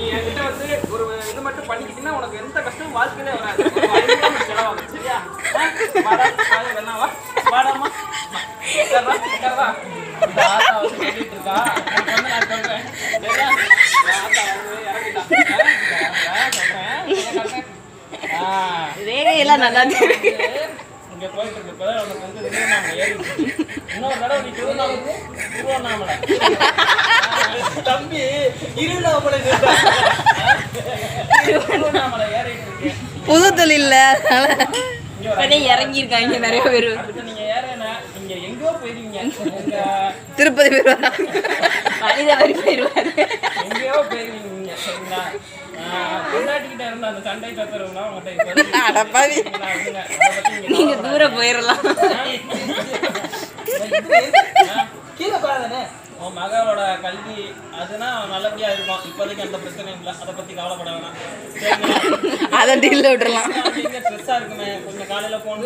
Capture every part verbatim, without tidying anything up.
நீ என்கிட்ட வந்து ஒரு இது மட்டும் பண்ணிக்கிட்டீங்கன்னா உனக்கு எந்த கஷ்டமும் வாழ்க்கையிலே வராது. செலவாகும் சரியா? வாடா வேணா வா வாடாமா உட்காரா ஆத்தா வந்து சொல்லிட்டு இருக்கா. வந்து நான் சொல்றேன் சரியா? ஆத்தா வந்து இறங்கிட்டா சொல்றேன். ரேகையெல்லாம் நல்லா இருக்கு. இங்க போயிட்டு இருக்க உனக்கு வந்து திருவண்ணாமலை ஏறி இன்னொரு தடவை நீ திருவண்ணாமலை திருவண்ணாமலை தம்பி இருவண்ணாமலை திருவண்ணாமலை ஏறிட்டு இருக்கேன். புது தொழில்ல இறங்கி இருக்காங்க நிறைய பேர். நீங்க ஏறனா நீங்க எங்கோ போயிருவீங்க. திருப்பதி போயிருவாங்க, மனித வரி போயிருவாரு, எங்கேயோ போயிருவீங்க சரிங்களா? கொண்டாட்டிக்கிட்ட இருந்த அந்த சண்டை சத்துறவுனா உங்கள்கிட்ட நீங்க தூரம் போயிடலாம். கீழே பாருங்க உன் மகளோட கல்வி அதுனா நல்லபடியா இருக்கும். இப்போதைக்கு அந்த பிரச்சனையும் இல்லை, அதை பத்தி கவலைப்பட வேணாம். அதை டீல்ல விட்டுறலாம். ஸ்ட்ரெஸ்ஸா இருக்குமே கொஞ்சம் காலையில போன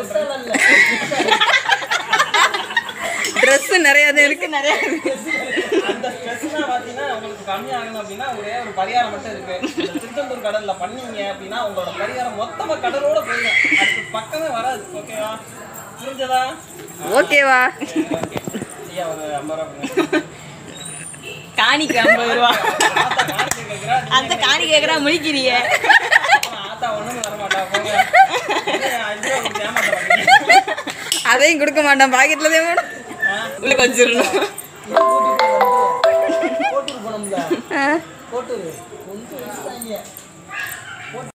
ட்ரெஸ் நிறைய இருக்கு நிறைய. அந்த ஸ்ட்ரெஸ்னா பாத்தீங்கன்னா உங்களுக்கு கம்மியாகணும் அப்படின்னா ஒரே ஒரு பரிகாரம் மட்டும் இருக்கு. திருச்செந்தூர் கடல்ல பண்ணீங்க அப்படின்னா உங்களோட பரிகாரம் மொத்தமா கடலோட போயிடும், அதுக்கு பக்கமே வராது. ஓகேவா? புரிஞ்சதா? ஓகேவா? ஐயா ஒரு ஐம்பது ரூபா காணிக்கு ஐம்பது ரூபா. அந்த காணி கேட்கறா முழிக்கிறீங்க. ஆத்தா ஒண்ணும் வர மாட்டா போங்க. அதையும் கொடுக்க மாட்டான், பாக்கெட்ல தான் உள்ள வச்சிடணும். போட்டு போனோம்ல போட்டு